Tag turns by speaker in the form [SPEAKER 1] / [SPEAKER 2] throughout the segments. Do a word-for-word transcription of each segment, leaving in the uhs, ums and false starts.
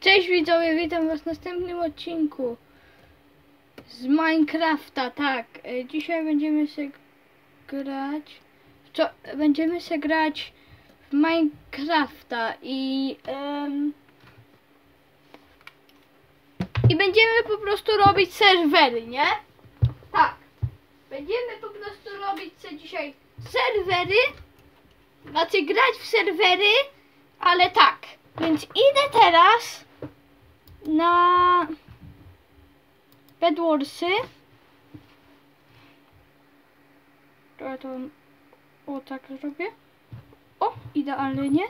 [SPEAKER 1] Cześć widzowie, witam was w następnym odcinku z Minecrafta, tak. Dzisiaj będziemy się grać, co, będziemy się grać w Minecrafta i um, i będziemy po prostu robić serwery, nie? Tak. Będziemy po prostu robić sobie dzisiaj serwery, znaczy grać w serwery, ale tak. Więc idę teraz na Bedwarsy. To, to o tak zrobię. O, idealnie.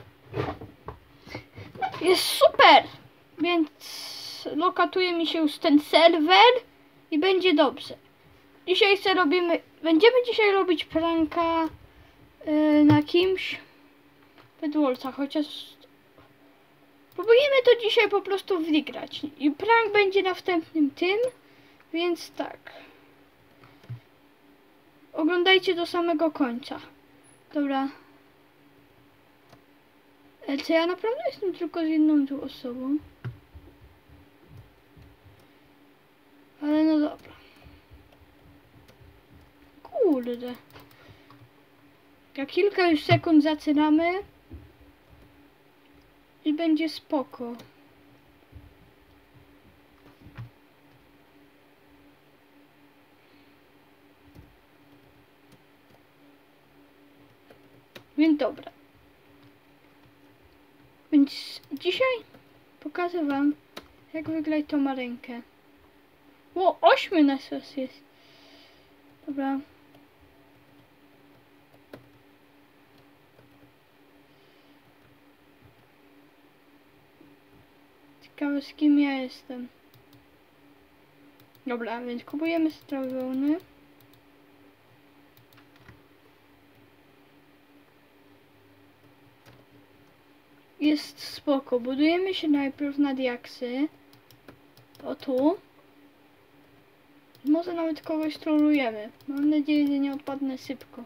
[SPEAKER 1] Jest super! Więc lokatuje mi się już ten serwer i będzie dobrze. Dzisiaj sobie robimy, będziemy dzisiaj robić pranka yy, na kimś Bedwarsa, chociaż próbujemy to dzisiaj po prostu wygrać. I prank będzie na wstępnym tym, więc tak. Oglądajcie do samego końca. Dobra. Ale czy ja naprawdę jestem tylko z jedną tu osobą? Ale no dobra. Kurde. Za kilka już sekund zaczynamy. I będzie spoko. Więc dobra. Więc dzisiaj pokażę wam, jak wygrać tą marenkę. O, ośmiu nas jest. Dobra. Ciekawe, z kim ja jestem. Dobra, więc kupujemy strawy wełny. Jest spoko. Budujemy się najpierw na diaksy. O tu. Może nawet kogoś trolujemy. Mam nadzieję, że nie odpadnę szybko.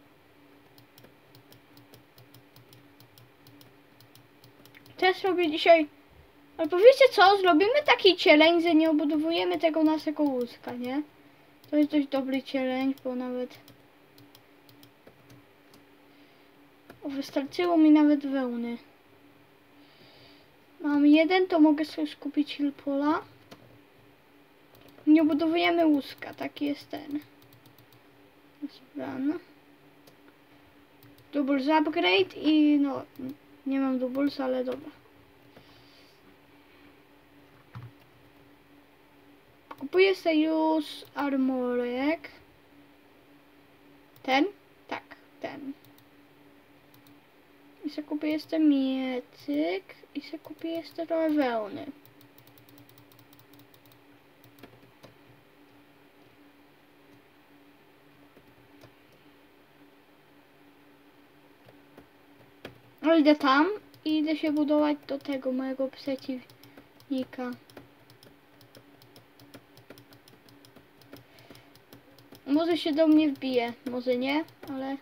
[SPEAKER 1] Też robię dzisiaj... Ale wiecie co? Zrobimy taki challenge, że nie obudowujemy tego naszego łóżka, nie? To jest dość dobry challenge, bo nawet... O, wystarczyło mi nawet wełny. Mam jeden, to mogę sobie skupić hillpola. Nie obudowujemy łóżka, taki jest ten. Zbrana. Doubles upgrade i no... Nie mam doubles, ale dobra. Kupuję sobie już armorek. Ten? Tak, ten. I sobie kupię jeszcze miecyk. I sobie kupię jeszcze trochę wełny. No idę tam i idę się budować do tego mojego przeciwnika. Może się do mnie wbije, może nie, ale...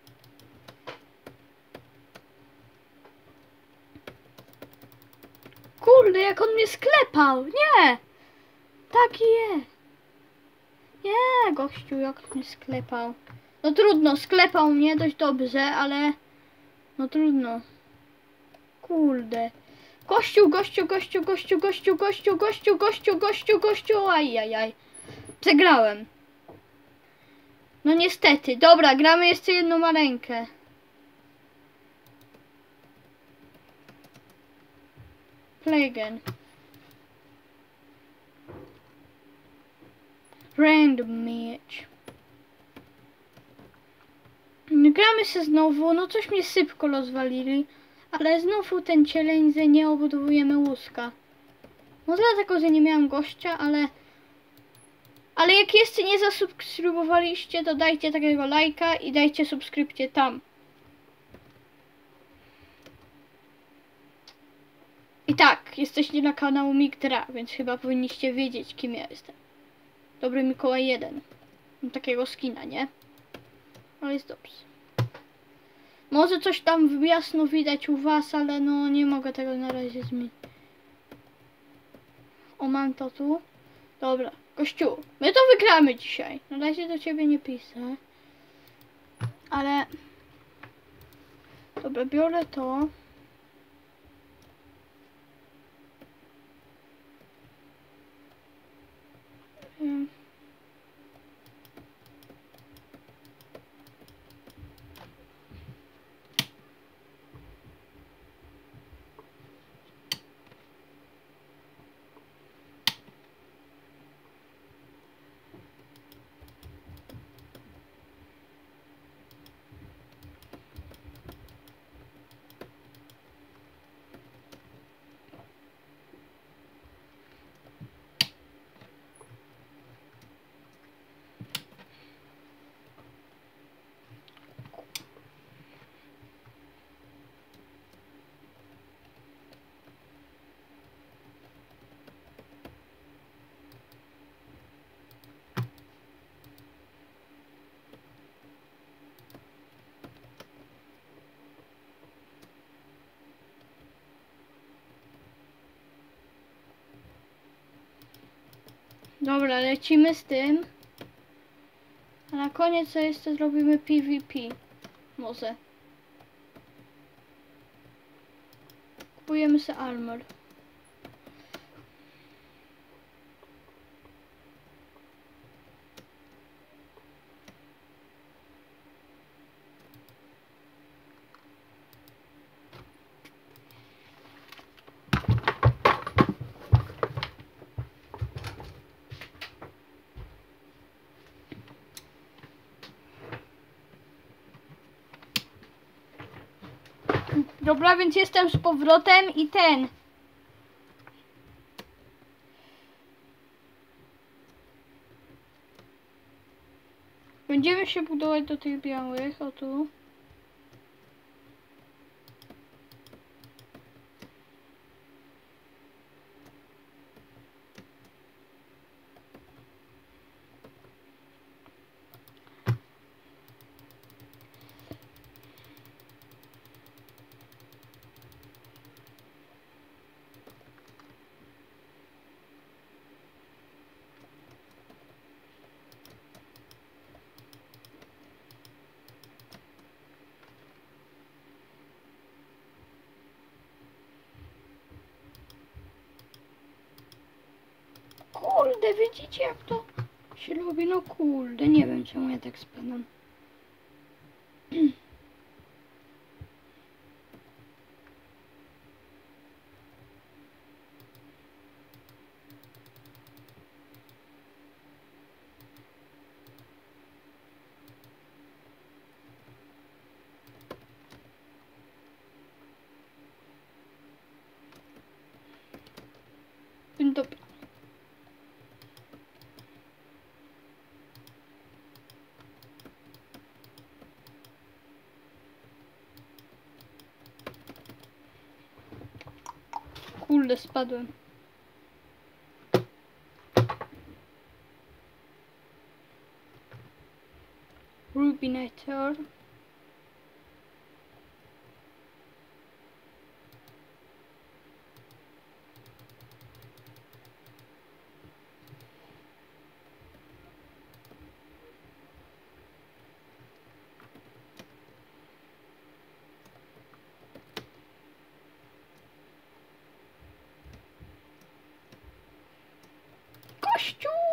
[SPEAKER 1] Kurde, jak on mnie sklepał! Nie! Taki jest! Nie, gościu, jak mnie sklepał. No trudno, sklepał mnie dość dobrze, ale... No trudno. Kurde. Gościu, gościu, gościu, gościu, gościu, gościu, gościu, gościu, gościu, gościu, ajajaj. Przegrałem. No niestety. Dobra, gramy jeszcze jedną marenkę. Play again. Random match. Gramy się znowu. No coś mnie szybko rozwalili. Ale znowu ten challenge, że nie obudowujemy łóżka. Może dlatego, że nie miałam gościa, ale... Ale jak jeszcze nie zasubskrybowaliście, to dajcie takiego lajka i dajcie subskrypcję tam. I tak, jesteście na kanału Migdra, więc chyba powinniście wiedzieć, kim ja jestem. Dobry Mikołaj jeden. Mam takiego skina, nie? Ale jest dobrze. Może coś tam jasno widać u was, ale no nie mogę tego na razie zmienić. O, mam to tu. Dobra, gościu, my to wygramy dzisiaj. Na razie do ciebie nie piszę. Ale... Dobra, biorę to. Hmm. Dobra, lecimy z tym. A na koniec co jeszcze zrobimy PvP. Może. Kupujemy sobie armor. Dobra, więc jestem z powrotem i ten. Będziemy się budować do tych białych, o tu. Kurde, widzicie jak to się robi? No kurde, nie wiem czemu ja tak spadam. Dobra. Kurde, spadłem. Rubinator. Kościół!